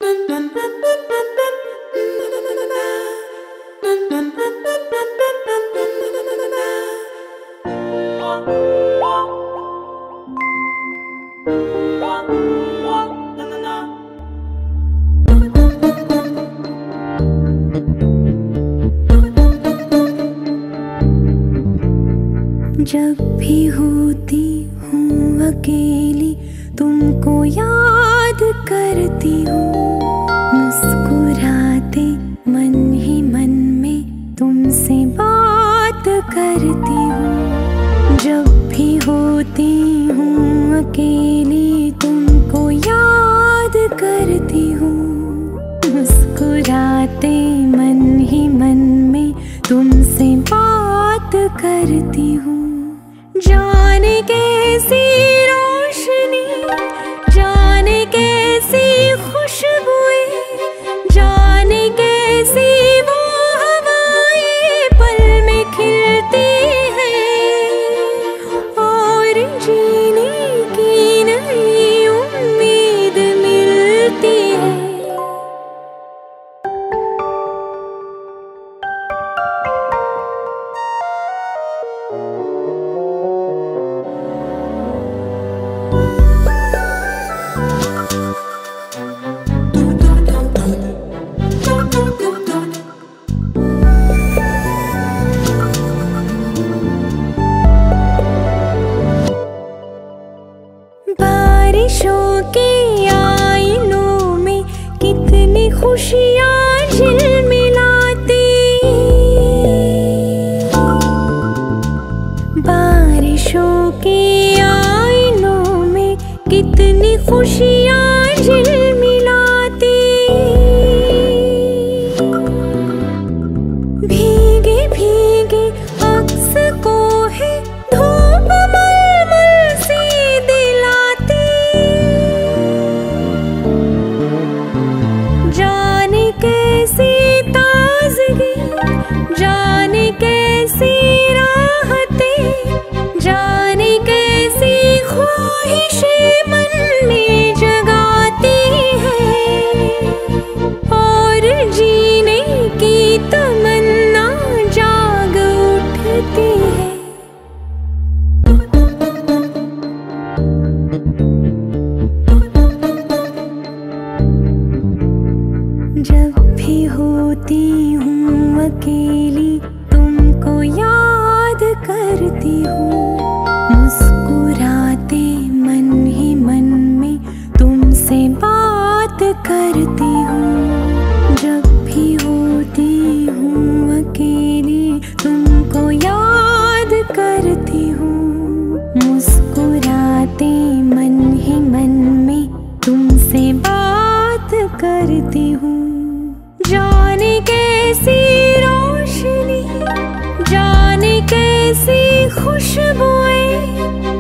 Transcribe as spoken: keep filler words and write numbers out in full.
जब भी होती हूँ अकेली तुमको याद करती हूँ, मुस्कुराते मन ही मन में तुमसे बात करती हूँ। जब भी होती हूँ अकेली तुमको याद करती हूँ, मुस्कुराते मन ही मन में तुमसे बात करती हूँ। जाने कैसी रोशनी, जाने कैसी खुशबुएं, जाने कैसी वो हवाएं पल में खिलती हैं और जीने की नई उम्मीद मिलती है। बारिशों के आईनों में कितनी खुशियाँ झिलमिलाती, बारिशों के आईनों में कितनी खुशियाँ झिलमिलाती। भीगे भीगे अक्स को है धूप मलमल सी दिलाती, जाने कैसी ताजगी, जाने कैसी राहतें, जाने कैसी ख्वाहिशें मन में जगाती हैं और जीने की तमन्ना जाग उठती है। जब भी होती हूँ अकेली तुमको याद करती हूँ, मुस्कुराते मन ही मन में तुमसे बात करती हूँ। जब भी होती हूँ अकेली तुमको याद करती हूँ, मुस्कुराते मन ही मन में तुमसे बात करती हूँ। जाने कैसी रोशनी, जाने कैसी खुशबुएं,